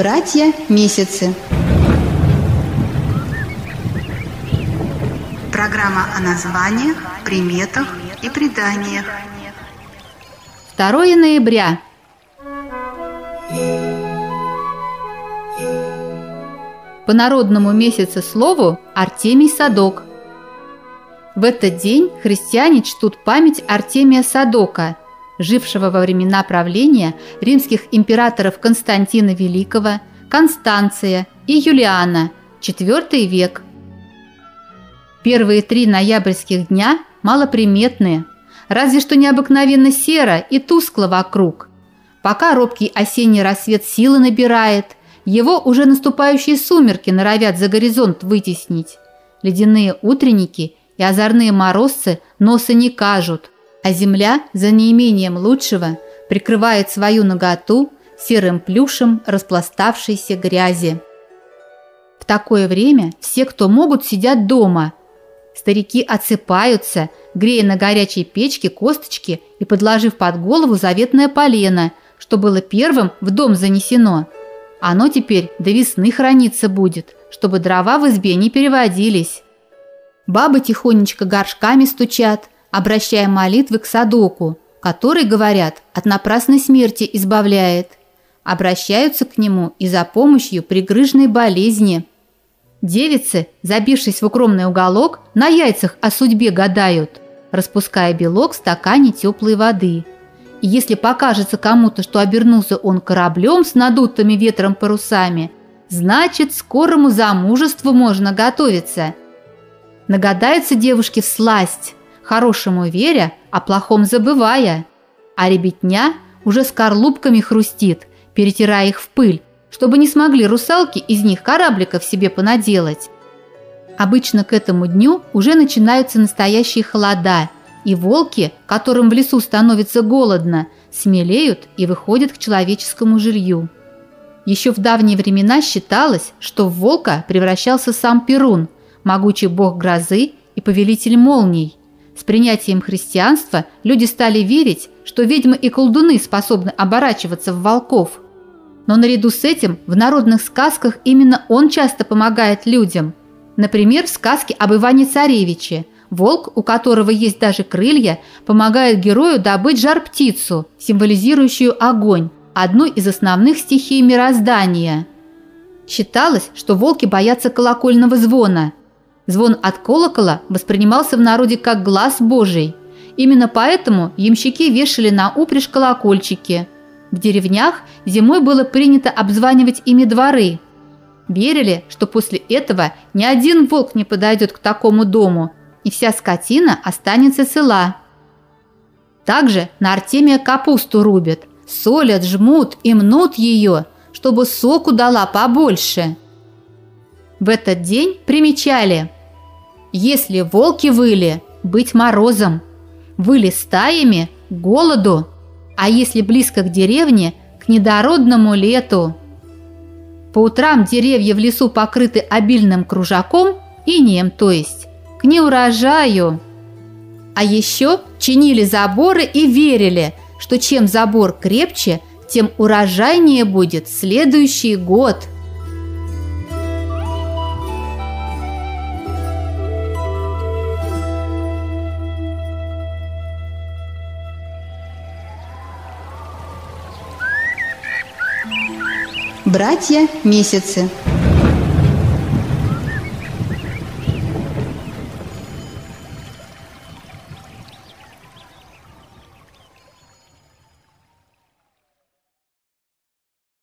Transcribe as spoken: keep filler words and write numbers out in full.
Братья месяцы. Программа о названиях, приметах и преданиях. второе ноября. По народному месяцеслову Артемий Садок. В этот день христиане чтут память Артемия Садока, жившего во времена правления римских императоров Константина Великого, Констанция и Юлиана, четвёртый век. Первые три ноябрьских дня малоприметные, разве что необыкновенно серо и тускло вокруг. Пока робкий осенний рассвет силы набирает, его уже наступающие сумерки норовят за горизонт вытеснить. Ледяные утренники и озорные морозцы носа не кажут, а земля за неимением лучшего прикрывает свою наготу серым плюшем распластавшейся грязи. В такое время все, кто могут, сидят дома. Старики отсыпаются, грея на горячей печке косточки и подложив под голову заветное полено, что было первым в дом занесено. Оно теперь до весны храниться будет, чтобы дрова в избе не переводились. Бабы тихонечко горшками стучат, обращая молитвы к Садоку, который, говорят, от напрасной смерти избавляет. Обращаются к нему и за помощью при грыжной болезни. Девицы, забившись в укромный уголок, на яйцах о судьбе гадают, распуская белок в стакане теплой воды. И если покажется кому-то, что обернулся он кораблем с надутыми ветром парусами, значит, скорому замужеству можно готовиться. Нагадаются девушки всласть, хорошему веря, о плохом забывая, а ребятня уже скорлупками хрустит, перетирая их в пыль, чтобы не смогли русалки из них корабликов себе понаделать. Обычно к этому дню уже начинаются настоящие холода, и волки, которым в лесу становится голодно, смелеют и выходят к человеческому жилью. Еще в давние времена считалось, что в волка превращался сам Перун, могучий бог грозы и повелитель молний. С принятием христианства люди стали верить, что ведьмы и колдуны способны оборачиваться в волков. Но наряду с этим в народных сказках именно он часто помогает людям. Например, в сказке об Иване-Царевиче волк, у которого есть даже крылья, помогает герою добыть жар-птицу, символизирующую огонь, одну из основных стихий мироздания. Считалось, что волки боятся колокольного звона. Звон от колокола воспринимался в народе как глаз Божий. Именно поэтому ямщики вешали на упряжь колокольчики. В деревнях зимой было принято обзванивать ими дворы. Верили, что после этого ни один волк не подойдет к такому дому, и вся скотина останется цела. Также на Артемия капусту рубят, солят, жмут и мнут ее, чтобы соку дала побольше. В этот день примечали: если волки выли, быть морозом, выли стаями – голоду, а если близко к деревне – к недородному лету. По утрам деревья в лесу покрыты обильным кружаком, инеем, то есть, к неурожаю. А еще чинили заборы и верили, что чем забор крепче, тем урожайнее будет следующий год. Братья месяцы.